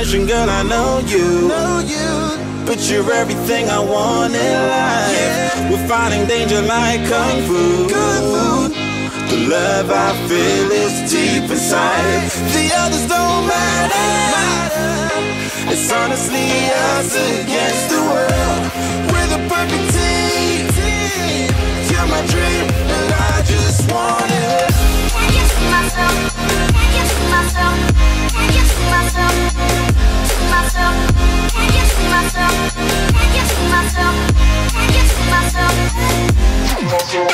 pushing, girl, I know you. But you're everything I want in life. We're fighting danger like kung fu. The love I feel is deep inside. The others don't matter. It's honestly us against the world. We're the perfect team. You're my dream, and I just want it. Can you see myself? Can you see myself? Can you see myself? See myself? Can you see myself? Can you see myself? Can you see myself? See myself?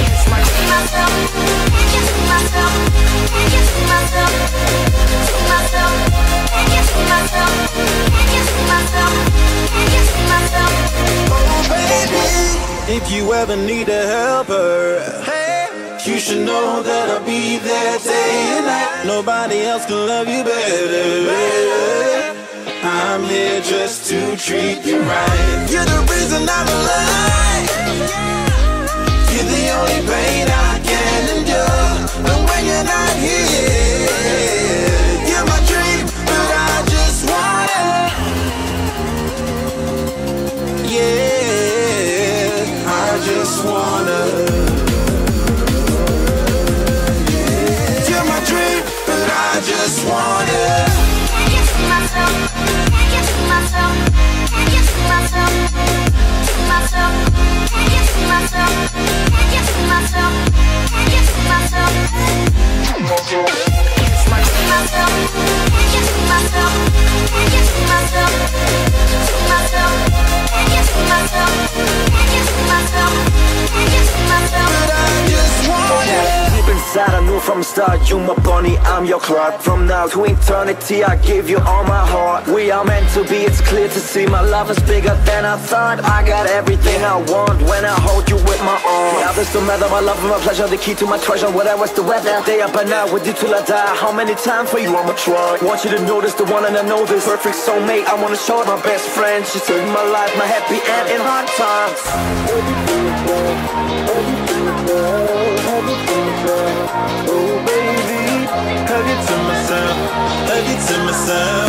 Can you see myself? Can you see myself? See myself? Can you see myself? Can you see myself? Can you see myself? Oh baby, if you ever need a helper, you should know that I'll be there day and night. Nobody else can love you better. I'm here just to treat you right. You're the reason I'm alive. You're the only pain I can endure. And when you're not here, you're my dream, but I just want it. Yeah, I just wanna. I just want it. Can you see myself? Can you see myself? Can you see myself? See myself? Can you see myself? Can you see myself? Can you see myself? See myself? See myself? Can you see myself? Can you see myself? See myself? Can you see myself? Can you see myself? Can you see myself? But I just want it. Inside I knew from the start, you my bunny, I'm your Clark. From now to eternity, I give you all my heart. We are meant to be, it's clear to see. My love is bigger than I thought. I got everything I want when I hold you with my arms. The others don't matter, my love and my pleasure, the key to my treasure. Whatever's the weather, day up and out with you till I die. How many times for you I'ma try? Want you to notice the one and I know this. Perfect soulmate, I wanna show it. My best friend, she saved my life, my happy end in hard times. Oh baby, hug it to myself, hug it to myself.